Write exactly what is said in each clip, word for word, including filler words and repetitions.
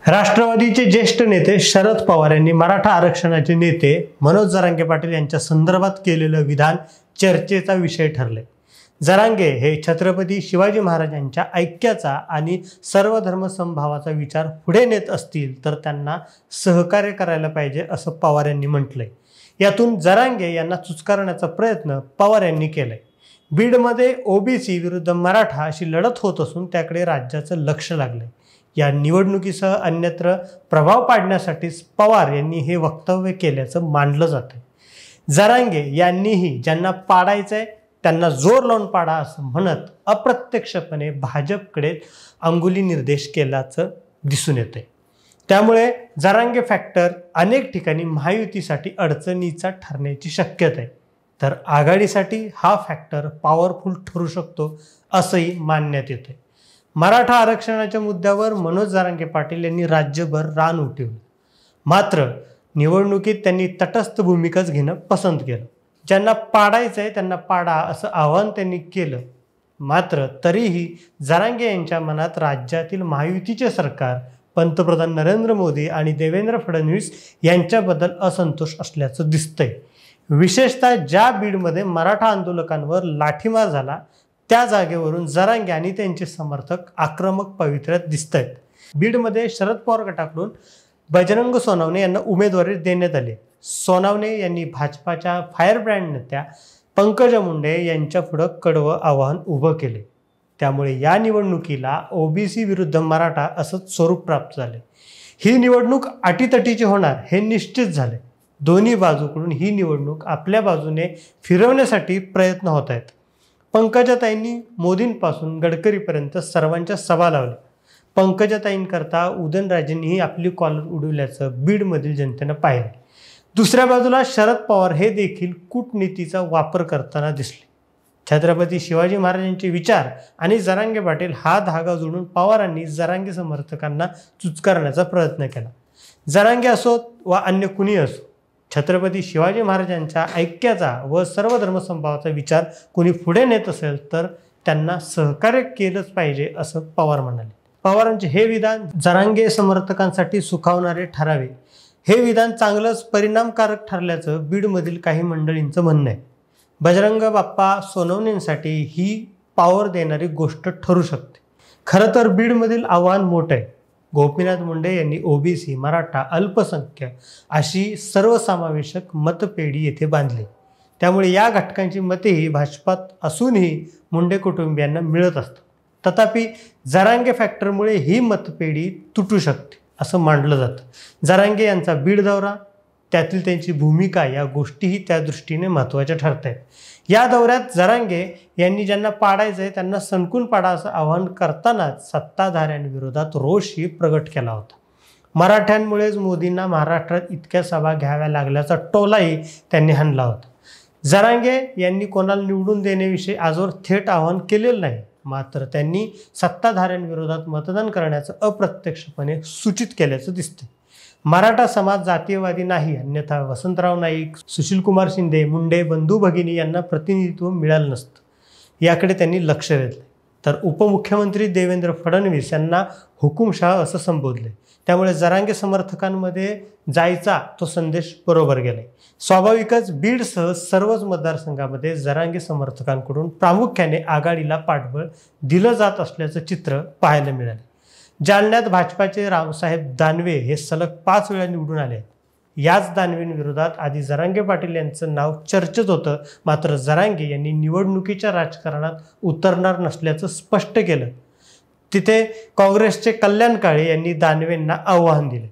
राष्ट्रवादीचे ज्येष्ठ नेते शरद पवार यांनी मराठा आरक्षणाचे नेते मनोज जरांगे पाटील यांच्या संदर्भात केलेलं विधान चर्चेचा विषय ठरले। जरांगे हे छत्रपती शिवाजी महाराजांच्या ऐक्याचा आणि सर्व धर्म समभावाचा विचार पुढे नेत असतील तर त्यांना सहकार्य करायला पाहिजे असं पवार यांनी म्हटलंय। यातून जरांगे यांना चुचकारण्याचा प्रयत्न पवार यांनी केलाय। बीडमध्ये ओबीसी विरुद्ध मराठा अशी लढत होत असून त्याकडे राज्याचं लक्ष लागलंय। या निवडणुकीसह अन्यत्र प्रभाव पाडण्यासाठीच पवार यांनी हे वक्तव्य केल्याचं मानलं जातं। जरांगे यांनीही ज्यांना पाडायचंय त्यांना जोर लावून पाडा असं म्हणत अप्रत्यक्षपणे भाजपकडे अंगुली निर्देश केल्याचं दिसून येतंय। त्यामुळे जरांगे फॅक्टर अनेक ठिकाणी महायुतीसाठी अडचणीचा ठरण्याची शक्यता आहे, तर आघाडीसाठी हा फॅक्टर पॉवरफुल ठरू शकतो असंही मानण्यात येते। मराठा आरक्षणाच्या मुद्द्यावर मनोज जरांगे पाटील यांनी राज्यभर रान उठवलं, मात्र निवडणुकीत त्यांनी तटस्थ भूमिकाच घेणं पसंत केलं। ज्यांना पाडायचं आहे त्यांना पाडा असं आवाहन त्यांनी केलं, मात्र तरीही जरांगे यांच्या मनात राज्यातील महायुतीचे सरकार, पंतप्रधान नरेंद्र मोदी आणि देवेंद्र फडणवीस यांच्याबद्दल असंतोष असल्याचं दिसतंय। विशेषतः ज्या बीडमध्ये मराठा आंदोलकांवर लाठीमार झाला त्या जागेवरून जरांगे आणि त्यांचे समर्थक आक्रमक पवित्र्यात दिसत आहेत। बीडमध्ये शरद पवार गटाकडून बजरंग सोनवणे यांना उमेदवारी देण्यात आली। सोनवणे यांनी भाजपाच्या फायर ब्रँड नेत्या पंकजा मुंडे यांच्या पुढे कडवं आव्हान उभं केले। त्यामुळे या निवडणुकीला ओबीसी विरुद्ध मराठा असंच स्वरूप प्राप्त झाले। ही निवडणूक अटीतटीची होणार हे निश्चित झाले। दोन्ही बाजूकडून ही निवडणूक आपल्या बाजूने फिरवण्यासाठी प्रयत्न होत आहेत। पंकजाताईंनी मोदींपासून गडकरीपर्यंत सर्वांच्या सभा लावल्या। पंकजाताईंकरता उदयनराजेंनीही आपली कॉलर उडवल्याचं बीडमधील जनतेनं पाहिलं। दुसऱ्या बाजूला शरद पवार हे देखील कूटनीतीचा वापर करताना दिसले। छत्रपती शिवाजी महाराजांचे विचार आणि जरांगे पाटील हा धागा जोडून पवारांनी जरांगे समर्थकांना चुचकारण्याचा प्रयत्न केला। जरांगे असोत वा अन्य कुणी असो, छत्रपती शिवाजी महाराजांच्या ऐक्याचा व सर्व धर्मसमभावाचा विचार कोणी पुढे नेत असेल तर त्यांना सहकार्य केलंच पाहिजे असं पवार म्हणाले। पवारांचे हे विधान जरांगे समर्थकांसाठी सुखावणारे ठरावे। हे विधान चांगलंच परिणामकारक ठरल्याचं बीडमधील काही मंडळींचं म्हणणं आहे। बजरंग बाप्पा सोनवणेंसाठी ही पॉवर देणारी गोष्ट ठरू शकते। खरं तर बीडमधील आव्हान मोठं आहे। गोपीनाथ मुंडे यांनी ओबीसी, मराठा, अल्पसंख्याक अशी सर्वसमावेशक मतपेढी येथे बांधली। त्यामुळे या घटकांची मतेही भाजपात असूनही मुंडे कुटुंबियांना मिळत असतात। तथापि जरांगे फॅक्टरमुळे ही मतपेढी तुटू शकते असं मानलं जातं। जरांगे यांचा बीड दौरा, त्यातील त्यांची भूमिका या गोष्टीही त्या दृष्टीने महत्त्वाच्या ठरत आहेत। या दौऱ्यात जरांगे यांनी ज्यांना पाडायचं आहे त्यांना सणकून पाडा असं आवाहन करतानाच सत्ताधाऱ्यांविरोधात रोषही प्रगट केला होता। मराठ्यांमुळेच मोदींना महाराष्ट्रात इतक्या सभा घ्याव्या लागल्याचा टोलाही त्यांनी हाणला होता। जरांगे यांनी कोणाला निवडून देण्याविषयी आजवर थेट आवाहन केलेलं नाही, मात्र त्यांनी सत्ताधाऱ्यांविरोधात मतदान करण्याचं अप्रत्यक्षपणे सूचित केल्याचं दिसते। मराठा समाज जातीयवादी नाही, अन्यथा वसंतराव नाईक, सुशीलकुमार शिंदे, मुंडे बंधू भगिनी यांना प्रतिनिधित्व मिळालं नसतं याकडे त्यांनी लक्ष वेधले। तर उपमुख्यमंत्री देवेंद्र फडणवीस यांना हुकुमशाह असं संबोधले। त्यामुळे जरांगे समर्थकांमध्ये जायचा तो संदेश बरोबर गेलाय। स्वाभाविकच बीडसह सर्वच मतदारसंघामध्ये जरांगे समर्थकांकडून प्रामुख्याने आघाडीला पाठबळ दिलं जात असल्याचं चित्र पाहायला मिळाले। जालन्यात भाजपाचे रावसाहेब दानवे हे सलग पाच वेळा निवडून आले आहेत। याच दानवेंविरोधात आधी जरांगे पाटील यांचं नाव चर्चेत होतं, मात्र जरांगे यांनी निवडणुकीच्या राजकारणात उतरणार नसल्याचं स्पष्ट केलं। तिथे काँग्रेसचे कल्याण काळे यांनी दानवेंना आव्हान दिले।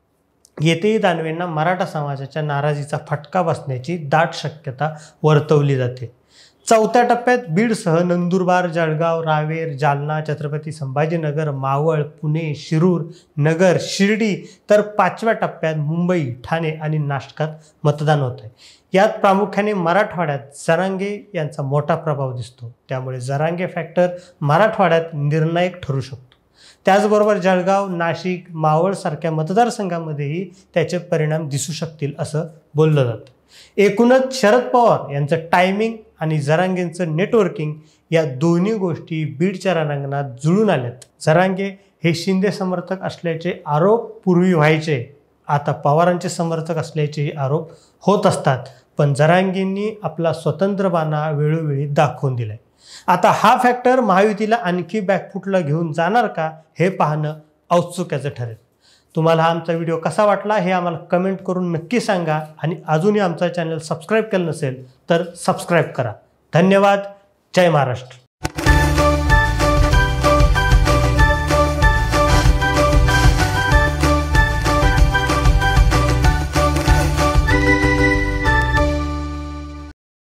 येथेही दानवेंना मराठा समाजाच्या नाराजीचा फटका बसण्याची दाट शक्यता वर्तवली जाते। चौथ्या टप्प्यात बीडसह नंदुरबार, जळगाव, रावेर, जालना, छत्रपती संभाजीनगर, मावळ, पुणे, शिरूर, नगर, शिर्डी तर पाचव्या टप्प्यात मुंबई, ठाणे आणि नाशकात मतदान होत आहे। यात प्रामुख्याने मराठवाड्यात जरांगे यांचा मोठा प्रभाव दिसतो। त्यामुळे जरांगे फॅक्टर मराठवाड्यात निर्णायक ठरू शकतो। त्याचबरोबर जळगाव, नाशिक, मावळ सारख्या मतदारसंघामध्येही त्याचे परिणाम दिसू शकतील असं बोललं जातं। एकूणच शरद पवार यांचं टायमिंग आणि जरांगेंचं नेटवर्किंग या दोन्ही गोष्टी बीडच्या रणांगणात जुळून आल्यात। जरांगे हे शिंदे समर्थक असल्याचे आरोप पूर्वी व्हायचे, आता पवारांचे समर्थक असल्याचे आरोप होत असतात. पण जरांगेंनी आपला स्वतंत्रपणा वेळोवेळी दाखवून दिलाय. आता हा फॅक्टर महायुतीला आणखी बॅकफुटला घेऊन जाणार का हे पाहणं औत्सुक्याचं ठरेल. तुम्हाला हा आमचा व्हिडिओ कसा वाटला हे आम्हाला कमेंट करून नक्की सांगा आणि अजूनही आमचा चॅनल सबस्क्राईब केलं नसेल तर सबस्क्राईब करा. धन्यवाद. जय महाराष्ट्र.